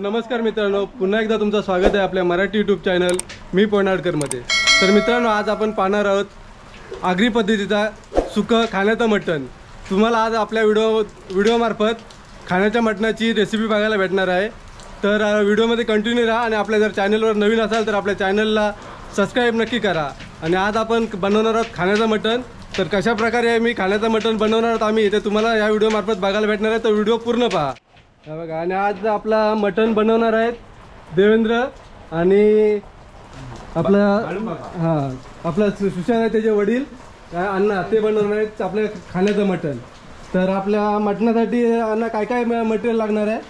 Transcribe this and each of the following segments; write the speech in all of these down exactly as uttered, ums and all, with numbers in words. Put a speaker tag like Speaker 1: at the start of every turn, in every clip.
Speaker 1: नमस्कार मित्रांनो, पुन्हा एकदा तुमचं स्वागत आहे आपल्या मराठी यूट्यूब चॅनल मी पोनाडकरमध्ये। तर मित्रांनो, आज आपण पाहणार आहोत आगरी पद्धतीचा सुकं खाण्याचं मटण। तुम्हाला आज आपल्या व्हिडिओ व्हिडिओमार्फत खाण्याच्या मटणाची रेसिपी बघायला भेटणार आहे। तर व्हिडिओमध्ये कंटिन्यू राहा आणि आपल्या जर चॅनलवर नवीन असाल तर आपल्या चॅनलला सबस्क्राईब नक्की करा। आणि आज आपण बनवणार आहोत खाण्याचं मटण। तर कशा प्रकारे मी खाण्याचं मटण बनवणार आहोत आम्ही ते तुम्हाला या व्हिडिओमार्फत बघायला भेटणार आहे, तर व्हिडिओ पूर्ण पहा बघा। आणि आज आपला मटण बनवणार आहेत देवेंद्र आणि आपला हां आपला सुशांत आहे त्याचे वडील अण्णा, ते बनवणार आहेत आपल्या खाण्याचं मटण। तर आपल्या मटणासाठी अण्णा काय काय मटेरियल लागणार आहे?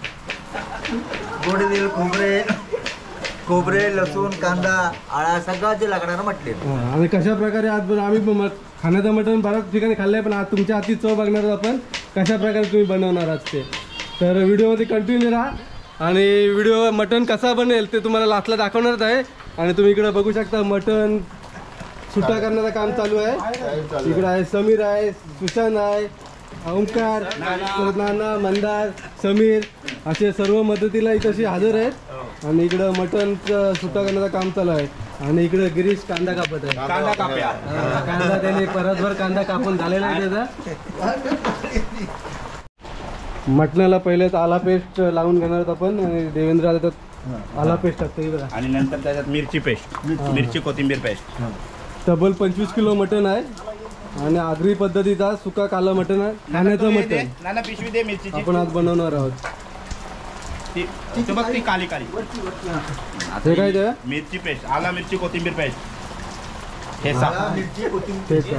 Speaker 2: गोडे तेल, खोबरे खोबरे लसूण, कांदा, आळा सगळं जे लागणार मटेरियल।
Speaker 1: आणि कशा प्रकारे आज आम्ही खाण्याचं मटण बऱ्याच ठिकाणी खाल्लं आहे, पण आज तुमच्या हाती चव बघणार आहोत आपण कशा प्रकारे तुम्ही बनवणार आहात ते। तर व्हिडिओमध्ये कंटिन्यू राहा आणि व्हिडिओ मटण कसा बनेल ते तुम्हाला लास्टला दाखवणार आहे। आणि तुम्ही इकडे बघू शकता मटण सुट्टा करण्याचं काम चालू आहे। इकडे आहे समीर आहे, सुशांत आहे, ओंकार, नाना, मंदार, समीर असे सर्व मदतीला इथं हजर आहेत। आणि इकडं मटणचं सुट्टा करण्याचं काम चालू आहे। आणि इकडे गिरीश कांदा कापत आहे, कांदा काप्या कांदा त्याने परतभर कांदा कापून झालेला आहे त्याचा। मटणाला पहिलेच आला पेस्ट लावून घेणार आहोत आपण आणि देवेंद्र आला तर आला पेस्ट टाकतो आणि
Speaker 3: नंतर त्याच्यात मिरची पेस्ट, मिरची कोथिंबीर पेस्ट।
Speaker 1: तब्बल पंचवीस किलो मटण आहे आणि आगरी पद्धतीचा सुका काला मटण आहे, खाण्याचं मटण
Speaker 3: नाना पिशवी दे मिरचीची
Speaker 1: आपण आज बनवणार आहोत।
Speaker 3: ती बघ ती काली काली
Speaker 1: हे काय ते
Speaker 3: मिरची पेस्ट, आला मिरची कोथिंबीर पेस्ट, हे सा
Speaker 2: मिरची कोथिंबीर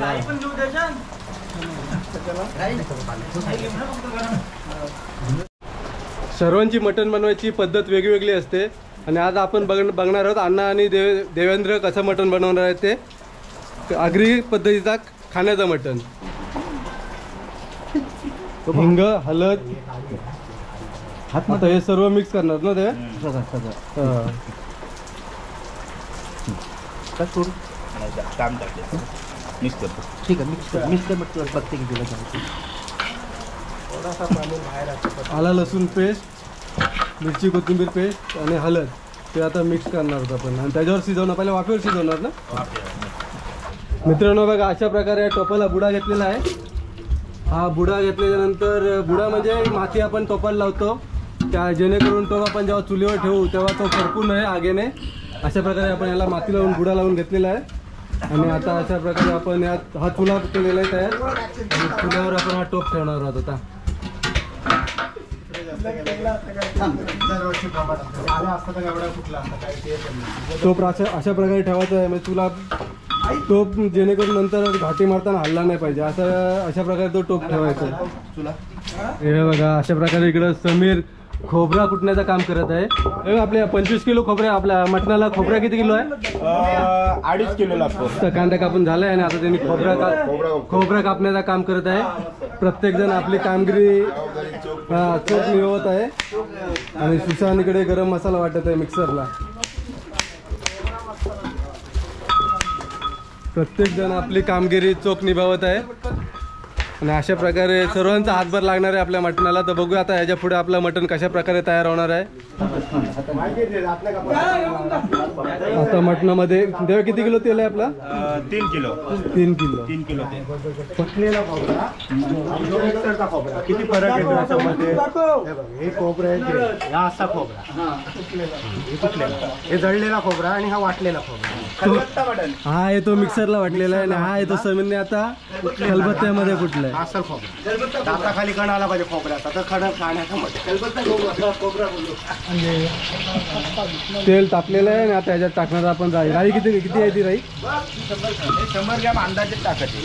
Speaker 1: सर्वांची मटण बनवायची पद्धत वेगवेगळी असते। आणि आज आपण बघ बघणार आहोत अण्णा आणि देव देवेंद्र कसं मटण बनवणार आहे ते आगरी पद्धतीचा खाण्याचं मटण। हिंग, हळद, आता हे सर्व मिक्स करणार ना ते
Speaker 3: काम टाकले मिक्स करतो।
Speaker 2: ठीक आहे, मिक्स कर मिक्स कर मग बघते की तुला
Speaker 1: आला लसूण पेस्ट, मिरची कोथिंबीर पेस्ट आणि हळद ते आता मिक्स करणार आहोत आपण। आणि त्याच्यावर शिजवणार, पहिले वाफेवर शिजवणार ना मित्रांनो। बघा अशा प्रकारे टोपाला बुडा घेतलेला आहे। हा बुडा घेतल्यानंतर बुडा म्हणजे माती आपण टोपाला लावतो त्या जेणेकरून तो आपण जेव्हा चुलीवर ठेवू तेव्हा तो करपू नये आगेने। अशा प्रकारे आपण याला माती लावून बुडा लावून घेतलेला आहे। आणि आता अशा प्रकारे आपण यात हा चुला केलेला आहे तयार आणि चुल्यावर आपण हा टोप ठेवणार आहोत। आता टोप अशा अशा प्रकारे ठेवायचा आहे म्हणजे चुला टोप जेणेकरून नंतर घाटी मारताना हल्ला नाही पाहिजे, असं अशा प्रकारे तो टोप ठेवायचा। हे बघा अशा प्रकारे इकडं समीर खोबरा कुटण्याचं काम करत आहे। आपल्या पंचवीस किलो खोबऱ्या आपल्या मटणाला खोबरा किती किलो आहे?
Speaker 3: अडीच किलो लागतो।
Speaker 1: तर कांदा कापून झालाय आणि आता त्यांनी खोबरा का खोबरा कापण्याचं काम करत आहे। प्रत्येक जण आपली कामगिरी हा चोख निवडत आहे। आणि सुशांत इकडे गरम मसाला वाटत आहे मिक्सरला। प्रत्येक जण आपली कामगिरी चोख निभावत आहे आणि अशा प्रकारे सर्वांचा हातभार लागणार आहे आपल्या मटणाला। तर बघूया आता ह्याच्या पुढे आपलं मटण कशा प्रकारे तयार होणार आहे। आता मटणामध्ये देव किती किलो तेल आहे आपला?
Speaker 3: तीन किलो
Speaker 1: तीन किलो
Speaker 3: तीन किलो
Speaker 2: फुटलेला खोबरा, किती फरक आहे त्याच्यामध्ये? हे खोबरं आहे, हा असा खोबरा, हे जळलेला खोबरा आणि हा वाटलेला खोबरा।
Speaker 1: हा येतो मिक्सरला वाटलेला आहे आणि हा येतो समीरने आता खलबत्त्यामध्ये कुठलाय
Speaker 2: असा खोबरा दाताखाली कण आला पाहिजे खोबऱ्याचा, तर खडं खाण्याचा खोबरा।
Speaker 1: तेल तापलेलं आहे आणि आता ह्याच्यात टाकणार आपण राई। राई किती किती आहे ती राई?
Speaker 3: शंभर ग्रॅम अंदाजे टाकायचे।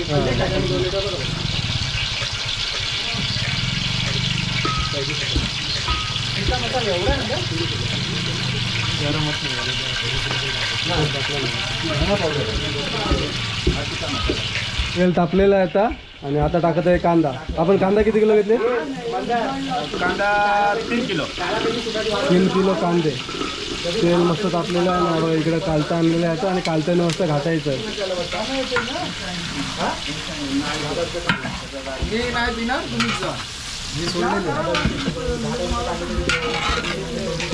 Speaker 1: तेल तापलेलं आहे आता आणि आता टाकत आहे कांदा। आपण कांदा किती किलो घेतले?
Speaker 3: कांदा तीन किलो
Speaker 1: तीन किलो कांदे। तेल मस्त तापलेलं आहे आणि इकडे कालता आणलेलं आहे आणि कालत्यानं मस्त घाटायचं आहे।
Speaker 2: हे नाही पिणार तुम्ही जा, हे सोडलेलं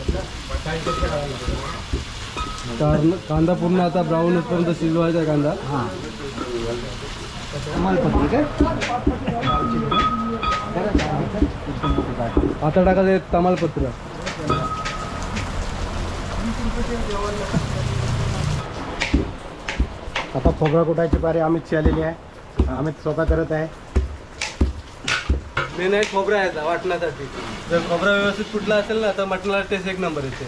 Speaker 1: कारण कांदा पूर्ण आता ब्राऊन पर्यंत शिजवायचा आहे कांदा.
Speaker 2: हां तमालपत्री काय
Speaker 1: आता टाकायचं आहे तमालपत्र.
Speaker 2: आता खोबरा कुटायची पारी अमितची आलेली आहे. अमित स्वतः करत आहे.
Speaker 1: मेन आहे खोबरा यायचा वाटण्यासाठी. जर खोबरा व्यवस्थित कुठला असेल ना तर मटणाला टेस्ट एक नंबर येते.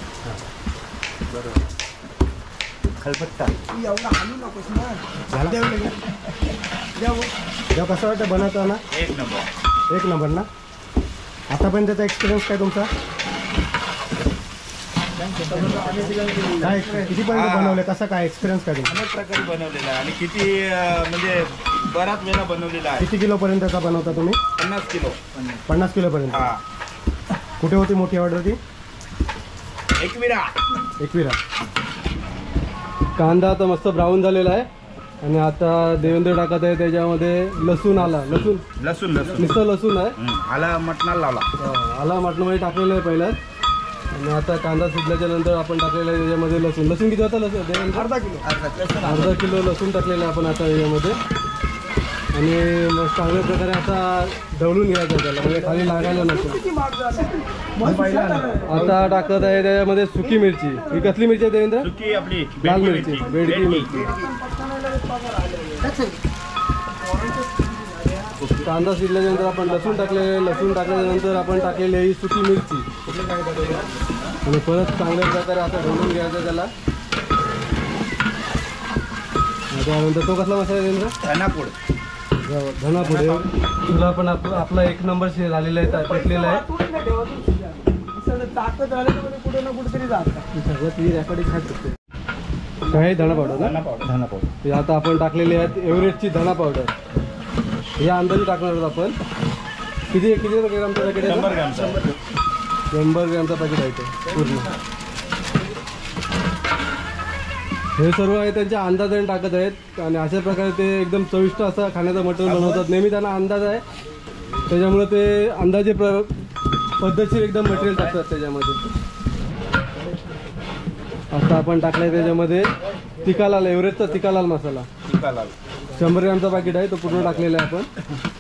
Speaker 2: खलबत्ता जेव्हा कसं वाटतं बनवताना?
Speaker 3: एक नंबर.
Speaker 2: एक नंबर ना. आतापर्यंत त्याचा एक्सपिरियन्स काय तुमचा? काय कितीपर्यंत बनवले? कसा काय एक्सपिरियन्स काय तुमचा?
Speaker 3: अनेक प्रकारे बनवलेला आहे आणि किती अं, म्हणजे बराच वेळा बनवलेला आहे.
Speaker 2: किती किलोपर्यंतचा बनवता तुम्ही?
Speaker 3: पन्नास किलो.
Speaker 2: पन्नास किलोपर्यंत.
Speaker 3: हा
Speaker 2: कुठे होती मोठी ऑर्डर ती?
Speaker 3: एकविरा.
Speaker 2: एकविरा.
Speaker 1: कांदा आता मस्त ब्राऊन झालेला आहे आणि आता देवेंद्र टाकत आहे त्याच्यामध्ये लसूण. आला लसूण
Speaker 3: लसूण लसूण
Speaker 1: नुसतं लसूण आहे.
Speaker 3: हं, आला मटणाला लावला.
Speaker 1: हा, आला मटणामध्ये टाकलेलं आहे पहिल्याच. आणि आता कांदा शिजल्याच्या नंतर आपण टाकलेलं आहे त्याच्यामध्ये लसूण. लसूण किती होता लसूण देवेंद्र?
Speaker 2: अर्धा किलो.
Speaker 1: अर्धा किलो लसूण टाकलेलं आहे आपण आता याच्यामध्ये. आणि मग चांगल्या प्रकारे आता ढवळून घ्यायचं त्याला म्हणजे खाली लागायला नको. आता टाकत आहे त्याच्यामध्ये सुकी मिरची. ही कसली मिरची आहे देवेंद्र?
Speaker 3: सुकी आपली
Speaker 1: लाल
Speaker 3: बेडकी
Speaker 1: मिरची, बेडकी मिरची. कांदा शिजल्यानंतर आपण लसूण टाकलेले. लसूण टाकल्यानंतर आपण टाकलेली ही सुकी मिरची आणि परत चांगल्या प्रकारे आता ढवळून घ्यायचं त्याला. त्यानंतर तो कसला मसाला देवेंद्र?
Speaker 3: धनापूड.
Speaker 1: धना पुढे तुला पण आप आपला एक नंबर शे झालेला आहे पेटलेला आहे. सगळं ती रेकॉर्डिंग खात शकते. काय धना पावडर ना?
Speaker 3: धना पावडर. धना पावडर.
Speaker 1: हे आता आपण टाकलेले आहेत एव्हरेस्टची धना पावडर. या अंदाजे टाकणार आहोत आपण. किती किती ग्रामचं पॅकेट आहे?
Speaker 3: शंभर ग्रामचा.
Speaker 1: शंभर ग्रामचा पॅकेट आहे ते पूर्ण. हे सर्व आहे त्यांच्या अंदाजाने टाकत आहेत आणि अशा प्रकारे ते एकदम चविष्ट असं खाण्याचं मटण बनवतात. नेहमी त्यांना अंदाज आहे त्याच्यामुळे ते अंदाजे प्र पद्धतशीर एकदम मटेरियल टाकतात त्याच्यामध्ये. आता आपण टाकलाय त्याच्यामध्ये तिखा लाल, एव्हरेस्टचा तिखा लाल मसाला.
Speaker 3: तिखा लाल
Speaker 1: शंभर ग्रामचा पॅकेट आहे तो पूर्ण टाकलेला आहे आपण.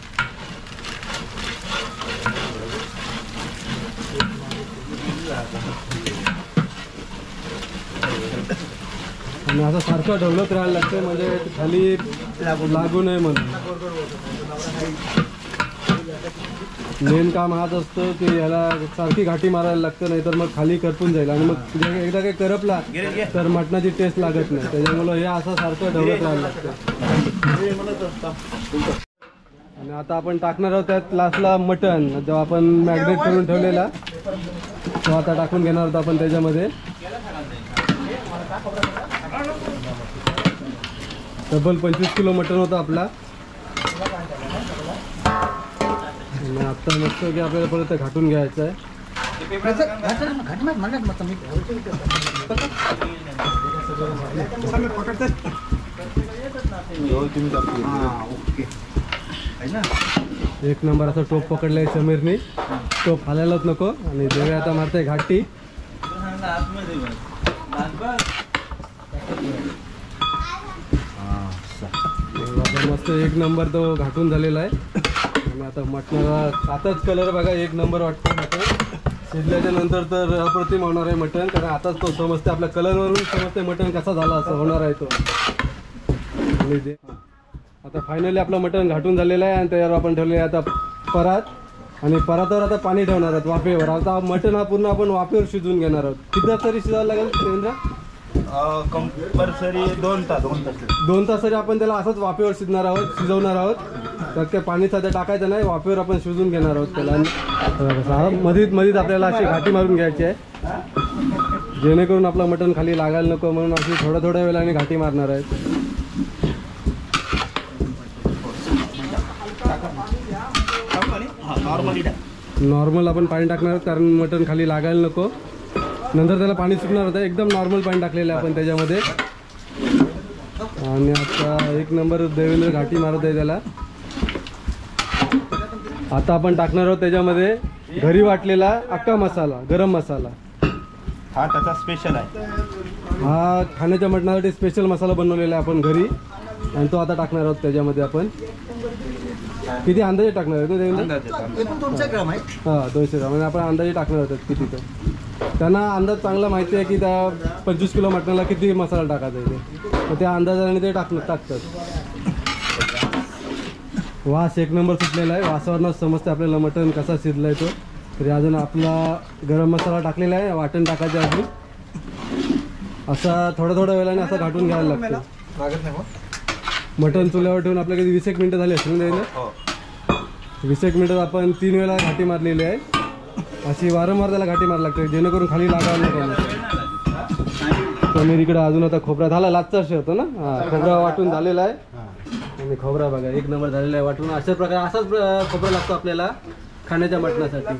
Speaker 1: आणि असं सारखं ढवळत राहायला लागतं म्हणजे खाली लागू नये म्हणून. मेन काम हाच असतं की याला सारखी घाटी मारायला लागतं नाहीतर मग खाली करपून जाईल आणि मग एकदा काही करपला तर मटणाची टेस्ट लागत नाही. त्याच्यामुळं हे असं सारखं ढवळत राहायला लागतं. आणि आता आपण टाकणार आहोत त्यात लास्टला मटण जेव्हा आपण मॅग्नेट करून ठेवलेला तो आता टाकून घेणार आहोत आपण त्याच्यामध्ये. डबल पंचवीस किलो मटण होतं आपला. आणि आता मस्त की आपल्याला परत ते घाटून घ्यायचं आहे. एक नंबर असं टोप पकडलाय समीरने. टोप हालायलाच नको. आणि देवे आता मारते घाटी. मस्त एक नंबर तो घाटून झालेला आहे. आणि आता मटणाला आताच कलर बघा एक नंबर वाटतो. मटण शिजल्याच्या नंतर तर अप्रतिम होणार आहे मटण. कारण आताच तो समजते आपल्या कलरवरून समजते मटण कसा झाला असं होणार आहे तो. आणि जे आता फायनली आपलं मटण घाटून झालेलं आहे आणि त्याच्यावर आपण ठेवले आहे आता परात. आणि परातावर आता पाणी ठेवणार आहोत वाफेवर. आता मटण हा पूर्ण आपण वाफेवर शिजवून घेणार आहोत. किती तरी शिजायला लागेल देवेंद्र?
Speaker 3: कंपल्सरी दोन तास दोन तास
Speaker 1: दोन तास तरी आपण त्याला असंच वाफेवर शिजणार आहोत शिजवणार आहोत. त्यात काय पाणी सध्या टाकायचं नाही. वाफेवर आपण शिजून घेणार आहोत त्याला. मधीत मधीत आपल्याला अशी घाटी मारून घ्यायची आहे जेणेकरून आपलं मटण खाली लागायला नको म्हणून अशी थोड्या थोड्या वेळाने घाटी मारणार आहेत. नॉर्मल आपण पाणी टाकणार आहोत कारण मटण खाली लागायला नको. नंतर त्याला पाणी सुकणार होतं. एकदम नॉर्मल पाणी टाकलेलं आहे आपण त्याच्यामध्ये. आणि आता एक नंबर देवेंद्र घाटी मारत आहे त्याला. आता आपण टाकणार आहोत त्याच्यामध्ये घरी वाटलेला अख्खा मसाला, गरम मसाला.
Speaker 3: हा त्याचा स्पेशल आहे.
Speaker 1: हा खाण्याच्या मटणासाठी स्पेशल मसाला बनवलेला आहे आपण घरी आणि तो आता टाकणार आहोत त्याच्यामध्ये. आपण किती अंदाजे टाकणार आहे तो देवेंद्र?
Speaker 2: दोनशे ग्राम आहे.
Speaker 1: हां दोनशे ग्राम म्हणजे आपण अंदाजे टाकणार होतात किती तो. त्यांना अंदाज चांगला माहिती आहे की त्या पंचवीस किलो मटणाला किती मसाला टाकायचा आहे ते, तर त्या अंदाजाने ते टाक टाकतात. वास एक नंबर सुटलेला आहे. वासावरनं समजते आपल्याला मटण कसा शिजला आहे तो. तरी अजून आपला गरम मसाला टाकलेला आहे. वाटण टाकायचं अजून असा थोड्या थोड्या वेळाने असं घाटून घ्यायला लागतं. मटण चुल्यावर ठेवून आपल्या किती वीस एक मिनटं झाली असतील ना? वीस एक मिनटात आपण तीन वेळा घाटी मारलेली आहे. अशी वारंवार त्याला घाटी मारायला लागते जेणेकरून खाली लागायला नको. पनीर इकडं अजून आता खोबरा झाला लाचचा असे होतो ना. हा खोबरा वाटून झालेला आहे आणि खोबरा बघा एक नंबर झालेला आहे वाटून. अशाच प्रकारे असाच खोबरा लागतो आपल्याला खाण्याच्या मटणासाठी.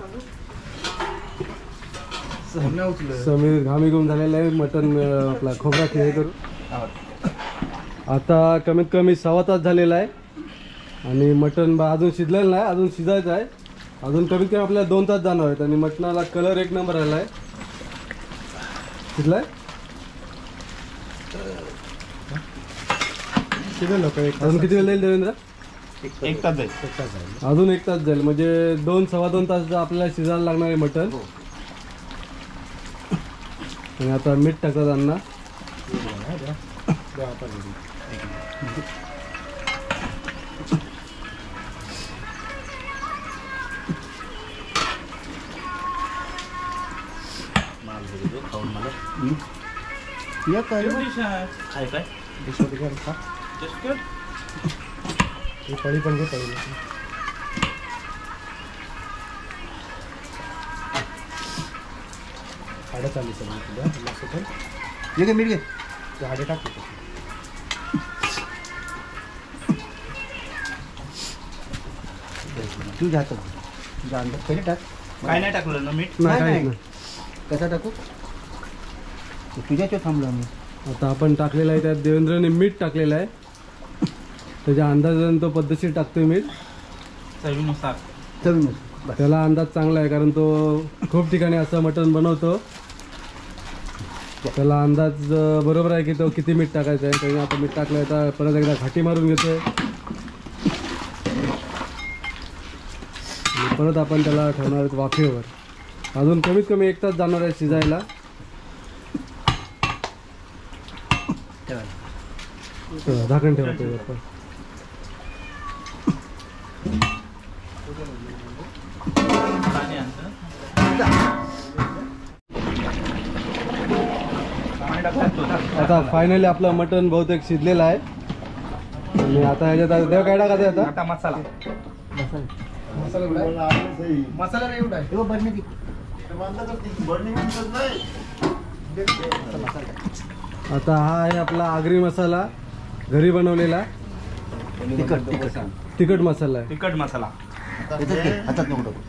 Speaker 1: समीर घामी घेऊन झालेला आहे मटण आपला खोबरा हे करून. आता कमीत कमी सव्वा तास झालेला आहे आणि मटण बा अजून शिजलेलं नाही, अजून शिजायचं आहे. अजून कमीत कमी आपल्याला दोन तास जाणार आहेत आणि मटणाला कलर एक नंबर आला आहे. शिजलाय शिजेल लोक. अजून किती वेळ जाईल देवेंद्र?
Speaker 3: एक तास जाईल.
Speaker 1: अजून एक तास जाईल म्हणजे दोन सव्वा दोन तास आपल्याला शिजायला लागणार आहे मटण. आणि आता मीठ टाकतात अण्णा.
Speaker 2: पळी पण घे पळी. साडे चाळीस तुला घे मीठ घे साडे टाक. तू जातो पहिले टाक.
Speaker 3: काय नाही टाकलं ना मीठ?
Speaker 1: नाही काहीच नाही.
Speaker 2: कसा टाकू? तुझ्याच्या थांबलो आम्ही.
Speaker 1: आता आपण टाकलेलं आहे त्यात देवेंद्रने मीठ टाकलेलं आहे. त्याच्या अंदाजाने तो पद्धतशीर टाकतोय मीठ
Speaker 3: चवीनुसार.
Speaker 2: चवीनुसार
Speaker 1: त्याला अंदाज चांगला आहे कारण तो खूप ठिकाणी असं मटण बनवतो. त्याला अंदाज अं, बरोबर आहे की तो किती मीठ टाकायचं आहे. त्याने आता मीठ टाकलं आहे. आता परत एकदा घाटी मारून घेतोय. आणि परत आपण त्याला ठेवणार आहोत वाफेवर. अजून कमीत कमी एक तास जाणार आहे शिजायला. तर झाकण ठेवतो आपण. आता फायनली आपलं मटण बहुतेक शिजलेलं आहे आणि आता ह्याच्यात देव काय टाकायचं आता?
Speaker 3: आता मसाला.
Speaker 2: मसाला नाही एवढा आहे. बरणी
Speaker 1: आता हा आहे आपला आगरी मसाला घरी बनवलेला
Speaker 2: तिखट तिखट
Speaker 1: तिखट मसाला आहे.
Speaker 3: तिखट मसाला.
Speaker 2: हातात नको टाकू.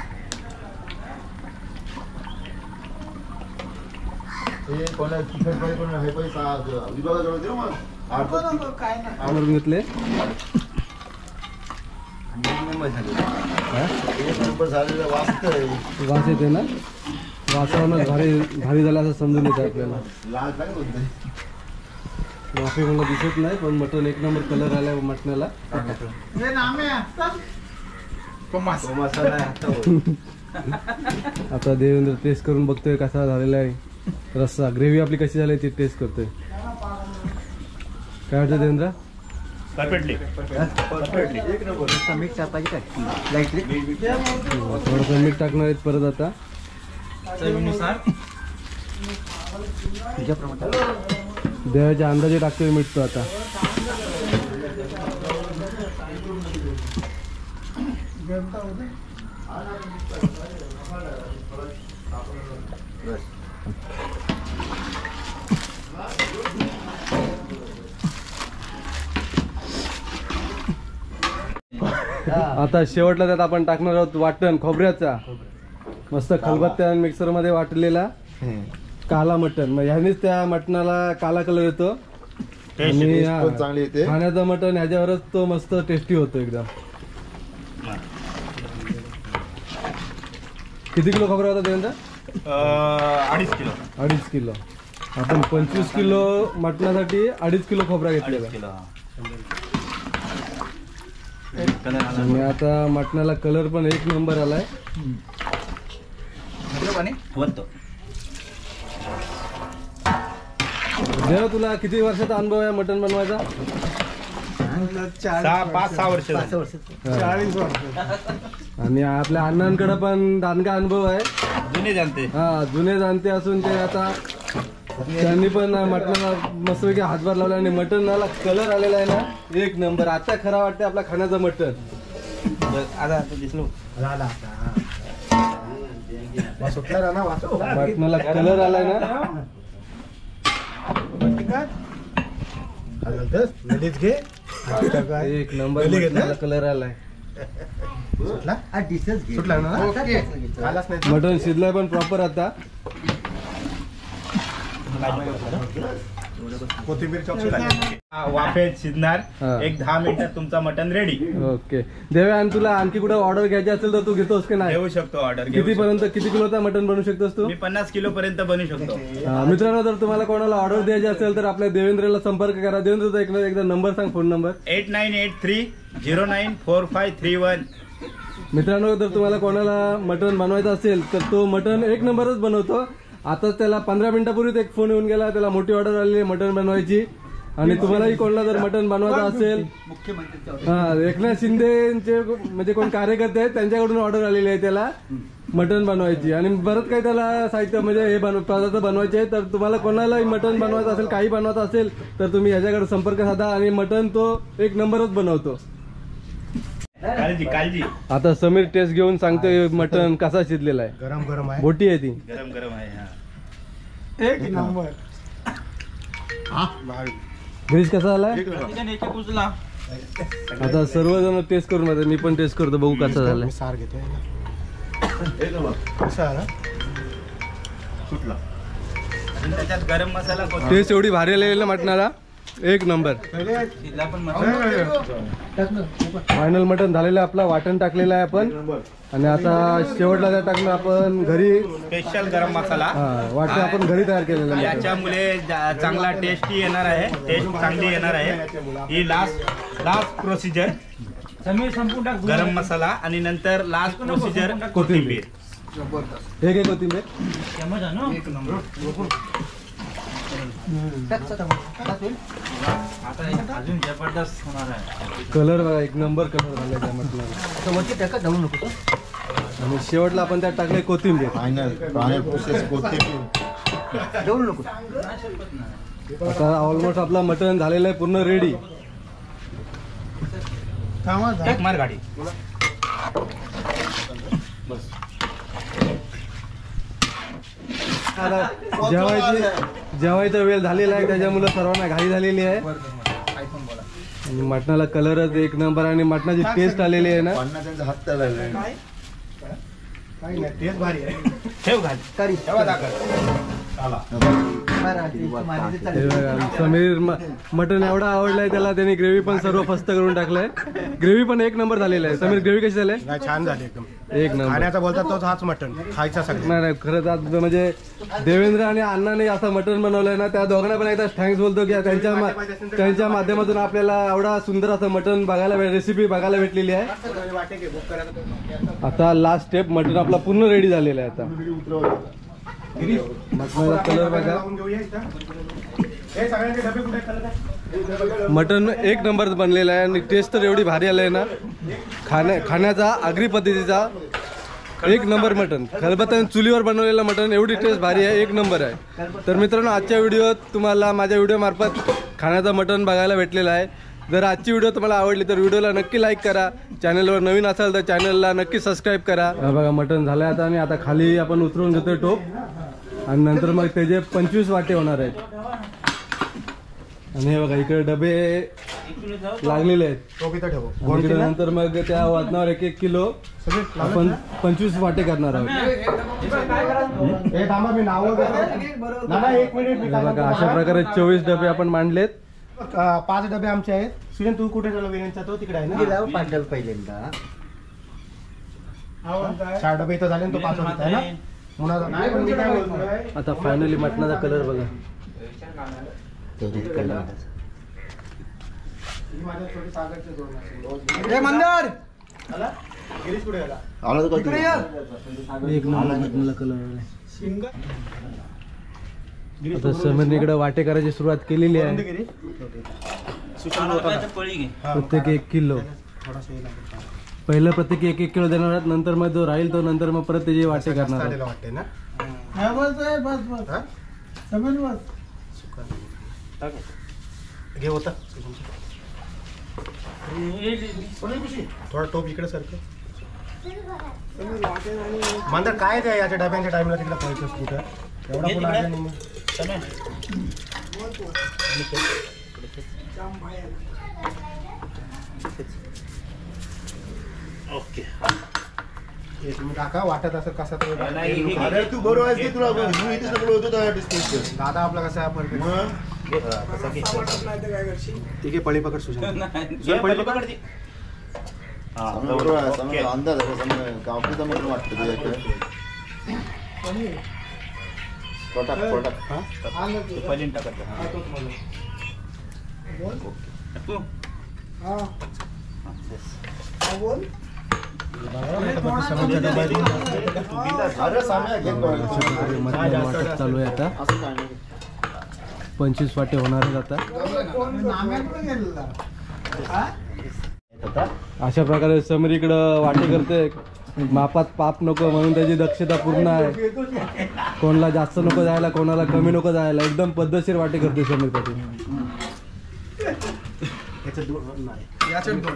Speaker 1: आवरून घेतले. वास येते ना. वासावरनं भारी भारी झाला असं समजून येतं आपल्याला. वाफे मला दिसत नाही पण मटण एक नंबर कलर आलाय मटणाला. आता देवेंद्र टेस्ट करून बघतोय कसा झालेला आहे रस्सा. ग्रेव्ही आपली कशी झाली ती टेस्ट करतोय. काय वाटतं देवेंद्र?
Speaker 3: परफेक्टली.
Speaker 2: मीठ टाकायची काय
Speaker 1: थोडंसं मीठ टाकणार आहेत परत आता
Speaker 3: चवीनुसार.
Speaker 2: तुझ्याप्रमाणे
Speaker 1: देवाच्या अंदाजे टाकतोय मीठ तो आता. आता शेवटला त्यात आपण टाकणार आहोत वाटण खोबऱ्याचा. मस्त खलबत्त्या मिक्सर मध्ये वाटलेला काला मटण. मग ह्यानेच त्या मटणाला काला कलर येतो आणि हा, खाण्याचं मटण ह्याच्यावरच तो मस्त टेस्टी होतो एकदम. किती किलो खोबरा होता देवेंद्र?
Speaker 3: अं, अडीच किलो
Speaker 1: अडीच किलो. आपण पंचवीस किलो मटणासाठी अडीच किलो खोबरा घेतलेला.
Speaker 3: किलो
Speaker 1: आणि आता मटणाला कलर पण एक नंबर आलाय. देवा, तुला किती वर्षाचा अनुभव आहे मटण बनवायचा?
Speaker 3: सहा पाच सहा वर्ष झाली.
Speaker 2: चाळीस वर्ष.
Speaker 1: आणि आपल्या अण्णांकडे पण दानगा अनुभव आहे.
Speaker 3: जुने जाणते.
Speaker 1: हा, जुने जाणते असून ते आता त्यांनी पण मटणाला मस्तपैकी हातभार लावला आणि मटणाला कलर आलेला आहे ना एक नंबर. आता खरा वाटते आपला खाण्याचं मटण.
Speaker 3: आता दिसलो
Speaker 2: झाला आता. सुटला ना वाचला.
Speaker 1: मटणाला कलर आलाय ना.
Speaker 2: लगेच घे.
Speaker 1: एक नंबर
Speaker 2: गली घेतला?
Speaker 1: मटणाला कलर आलाय.
Speaker 2: सुटला सुटला ना. आलाच नाही.
Speaker 1: मटण शिजलाय पण प्रॉपर आता.
Speaker 2: कोथिंबीर चॉप्स
Speaker 3: वाफेत शिजणार.
Speaker 1: हा.
Speaker 3: एक दहा मिनिटात तुमचा मटन रेडी.
Speaker 1: ओके देव्या, आणि तुला आणखी कुठे ऑर्डर घ्यायची असेल तर तू घेतोस की नाही?
Speaker 3: घेऊ शकतो ऑर्डर.
Speaker 1: किती पर्यंत किती किलोचा मटण बनवू शकतोस तू?
Speaker 3: मी पन्नास किलो पर्यंत बनवू शकतो.
Speaker 1: हा, मित्रांनो, जर तुम्हाला कोणाला ऑर्डर द्यायची असेल तर आपल्या देवेंद्रला संपर्क करा. देवेंद्रचा एक एकदा नंबर सांग, phone number.
Speaker 3: Eight nine eight three zero nine four five three one.
Speaker 1: मित्रांनो, जर तुम्हाला कोणाला मटण बनवायचं असेल तर तो मटण एक नंबरच बनवतो. आता त्याला पंधरा मिनिटापूर्वीच एक फोन येऊन गेला, त्याला मोठी ऑर्डर आली आहे मटण बनवायची. आणि तुम्हालाही कोणाला जर मटण बनवायचं असेल, हा, एकनाथ शिंदेचे म्हणजे कोण कार्यकर्ते आहेत त्यांच्याकडून ऑर्डर आलेली आहे त्याला मटण बनवायची. आणि बरंच काही त्याला साहित्य म्हणजे हे बनव पदार्थ बनवायचे आहे. तर तुम्हाला कोणालाही मटण बनवायचं असेल, काही बनवायचं असेल तर तुम्ही ह्याच्याकडे संपर्क साधा. आणि मटण तो एक नंबरच बनवतो.
Speaker 3: काळजी काळजी.
Speaker 1: आता समीर टेस्ट घेऊन सांगतोय मटण कसा शिजलेला आहे.
Speaker 2: गरम गरम आहे.
Speaker 1: बोटी आहे ती.
Speaker 3: गरम गरम आहे. हा.
Speaker 2: एक नंबर.
Speaker 1: ग्रीस कसा आलाय?
Speaker 3: कुचला.
Speaker 1: आता सर्वजण टेस्ट करून आता मी पण टेस्ट करतो, बघू कसा झालाय.
Speaker 2: मी सार घेतो. कसा आला?
Speaker 3: सुटला. आणि त्याच्यात गरम मसाला कोथिंबीर.
Speaker 1: टेस्ट एवढी भारी आलेली ना मटणाला, एक नंबर.
Speaker 3: शिजला पण मसाला.
Speaker 1: फायनल मटण झालेलं आहे, आपला वाटण टाकलेलं आहे आपण. आणि आता शेवटला त्या टाकलं आपण घरी.
Speaker 3: स्पेशल गरम मसाला.
Speaker 1: हा, वाटण आपण घरी तयार केलेलं आहे.
Speaker 3: याच्यामुळे जा- चांगला टेस्टी येणार आहे. टेस्ट चांगली येणार आहे. ही लास्ट लास्ट प्रोसिजर गरम मसाला आणि नंतर लास्ट प्रोसिजर कोथिंबीर.
Speaker 1: एक एक कोथिंबीर.
Speaker 3: अजून जबरदस्त होणार आहे.
Speaker 1: कलर बघा, एक नंबर कलर झालाय त्या मटणाला. आणि शेवटला आपण त्यात टाकले कोथिंबीर. आता ऑलमोस्ट आपला मटण झालेलं आहे पूर्ण रेडी.
Speaker 3: एक मार गाडी.
Speaker 1: आता जेवायची जेवायचा वेळ झालेला आहे, त्याच्यामुळे सर्वांना घाई झालेली आहे. आणि मटणाला कलरच एक नंबर आणि मटणाची टेस्ट आलेली आहे ना.
Speaker 2: काही नाही. टेस्ट भारी आहे.
Speaker 3: ठेव घाल. ठेवा दाखल.
Speaker 1: हे बघा, समीर म- मटण एवढा आवडलाय त्याला, त्याने ग्रेव्ही पण सर्व फस्त करून टाकलाय. ग्रेव्ही पण एक नंबर झालेला आहे. समीर, ग्रेव्ही कशी झाली?
Speaker 2: नाही, छान झाले एकदम.
Speaker 1: एक नंबर.
Speaker 2: खाण्याचा बोलतात तोच हाच मटण खायचा सगळं.
Speaker 1: नाही नाही, खरंच आज म्हणजे देवेंद्र आणि अण्णाने असं मटण बनवलंय ना, त्या दोघांना पण एकदा थँक्स बोलतो की त्यांच्या मा- त्यांच्या माध्यमातून आपल्याला एवढा सुंदर असं मटण बघायला रेसिपी बघायला भेटलेली आहे. आता लास्ट स्टेप, मटण आपला पूर्ण रेडी झालेला आहे. आता मटणाला कलर बघा, मटण एक नंबर बनलेलं आहे. आणि टेस्ट तर एवढी भारी आली आहे ना, खाण्या खाण्याचा आगरी पद्धतीचा एक नंबर मटण. खलबत्त्याने चुलीवर बनवलेलं मटण, एवढी टेस्ट भारी आहे, एक नंबर आहे. तर मित्रांनो, आजच्या व्हिडिओत तुम्हाला माझ्या व्हिडिओ मार्फत खाण्याचं मटण बघायला भेटलेलं आहे. जर आजची व्हिडिओ तुम्हाला आवडली तर व्हिडिओला नक्की लाईक करा. चॅनलवर नवीन असाल तर चॅनलला नक्की सबस्क्राईब करा. हा बघा, मटण झालं आता. आणि आता खाली आपण उतरवून घेतोय टोप. आणि नंतर मग त्याचे पंचवीस वाटे होणार आहेत. आणि हे बघा, इकडे डबे लागलेले आहेत.
Speaker 2: तो इथं ठेवू.
Speaker 1: आणि इकडे नंतर मग त्या वाटणावर एक एक किलो आपण पंचवीस वाटे करणार आहोत.
Speaker 2: हे थांबा, मी नाव दादा एक मिनिट. मी
Speaker 1: हे बघा, अशा प्रकारे चोवीस डबे आपण मांडलेत.
Speaker 2: अं, पाच डबे आमचे आहेत. सुरेन, तू कुठे झाला? विरेनचा तो तिकडे आहे ना.
Speaker 4: पाच डबे पहिल्यांदा
Speaker 2: चार डबे इथं झाले ना, तो पाच आहे ना. मुळात नाही पण मी काय बोलतोय
Speaker 1: आता फायनली मटणाचा कलर बघा.
Speaker 2: ही माझ्या थोडी सागरचे दोन असेल.
Speaker 1: ए मंदार
Speaker 2: आला गिरीश पुढे आला
Speaker 1: इकडे ये. एक नंबर मटणाला कलर आलाय. आता समीरने इकडे वाटे करायची सुरुवात केलेली आहे. प्रत्येक एक किलो
Speaker 2: थोडासा हे लागेल.
Speaker 1: पहिलं प्रत्येक एक एक किलो देणार आहेत, नंतर मग जो राहील तो नंतर मग परत त्याचे वाटे करणार आहेत.
Speaker 2: आलेलं वाटते ना
Speaker 1: बस
Speaker 2: हा?
Speaker 3: टाक.
Speaker 2: घे होता थोडा टोप इकडे सारखं. मंदार काय काय याच्या डब्यांच्या टाइमला तिकडे पाहिजेस कुठं एवढा कोण आला नाही.
Speaker 3: ओके.
Speaker 2: हे तुम्ही टाका वाटत असं कसा तो
Speaker 3: नाही, हे घे.
Speaker 4: अरे तू बरोबर आहेस की तुला मी इथे सगळं होतो त्या डिस्कशन
Speaker 2: दादा आपला कसा आहे परफेक्ट. ठीक आहे पळी पकड सुशांत.
Speaker 3: घे, पहिले पकड ती. हा,
Speaker 4: बरोबर आहे
Speaker 3: ओके.
Speaker 4: समजा अंदाज आहे समजा गावकीचा म्हणून वाटतं ते एक. पटाक पटाक
Speaker 2: हा?
Speaker 3: ते पहिलीन टाकत जा. तू. हा, yes.
Speaker 4: अरे साम्या घेत बघ.
Speaker 1: मटण वाटप चालू आहे आता.
Speaker 4: असं काय नाही.
Speaker 1: पंचवीस वाटे होणार आहेत आता. अशा प्रकारे समीर इकडं वाटे करते. मापात पाप नको म्हणून त्याची दक्षता पूर्ण आहे. कोणाला जास्त नको जायला, कोणाला कमी नको जायला, एकदम पद्धतशीर वाटे करते समीर पाटील.
Speaker 2: याच्यात दोन नाही.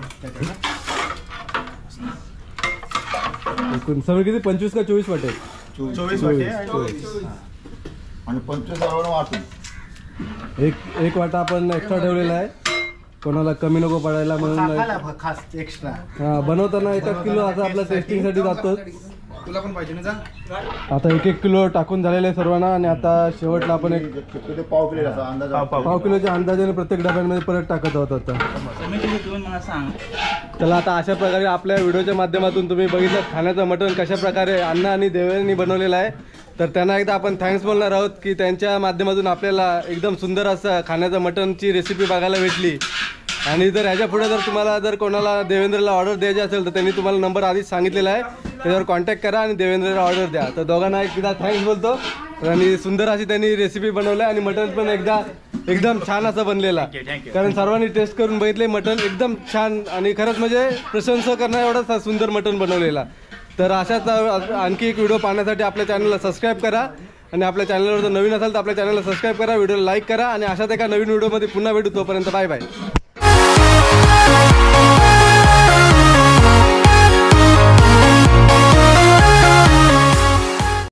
Speaker 1: एकूण समीर किती पंचवीस का चोवीस वाटे?
Speaker 2: चोवीस वाटे आणि
Speaker 1: चोवीस.
Speaker 4: आणि पंचवीस आवड वाटून
Speaker 1: एक एक वाटा आपण एक्स्ट्रा ठेवलेला आहे, कोणाला कमी नको पडायला म्हणून.
Speaker 2: खायला खास एक्स्ट्रा.
Speaker 1: हा, बनवताना एक एक किलो असं आपल्या टेस्टिंग साठी जातो.
Speaker 2: तुला पण पाहिजे ना जा.
Speaker 1: आता एक एक किलो टाकून झालेले आहे सर्वांना. आणि आता शेवटला आपण एक
Speaker 4: ते पाव किलो असा अंदाज
Speaker 3: पाव पाव
Speaker 1: पाव किलोच्या अंदाजाने प्रत्येक डब्यांमध्ये परत टाकत आहोत आता.
Speaker 3: समीर, तुम्ही मला सांग.
Speaker 1: चला आता अशा प्रकारे आपल्या व्हिडिओच्या माध्यमातून तुम्ही बघितलं खाण्याचं मटण कशा प्रकारे अण्णा आणि देवेंनी बनवलेलं आहे. तर त्यांना एकदा आपण थँक्स बोलणार आहोत की त्यांच्या माध्यमातून आपल्याला एकदम सुंदर असं खाण्याचं मटणची रेसिपी बघायला भेटली. आणि जर ह्याच्या पुढे जर तुम्हाला जर कोणाला देवेंद्रला ऑर्डर द्यायची असेल तर त्यांनी तुम्हाला नंबर आधीच सांगितलेला आहे, त्याच्यावर कॉन्टॅक्ट करा आणि देवेंद्रला ऑर्डर द्या. तर दोघांना एकदा थँक्स बोलतो. आणि सुंदर अशी त्यांनी रेसिपी बनवली आणि मटण पण एकदा एकदम छान असं बनलेला.
Speaker 3: Thank you, thank you.
Speaker 1: कारण सर्वांनी टेस्ट करून बघितले, मटण एकदम छान आणि खरंच म्हणजे प्रशंसा करण्या एवढा सुंदर मटण बनवलेला. तर अशाच आणखी एक व्हिडिओ पाहण्यासाठी आपल्या चॅनलला सबस्क्राईब करा. आणि आपल्या चॅनलवर जर नवीन असाल तर आपल्या चॅनलला सबस्क्राईब करा, व्हिडिओला लाईक करा. आणि अशाच एका नवीन व्हिडिओमध्ये पुन्हा भेटू. तोपर्यंत बाय बाय.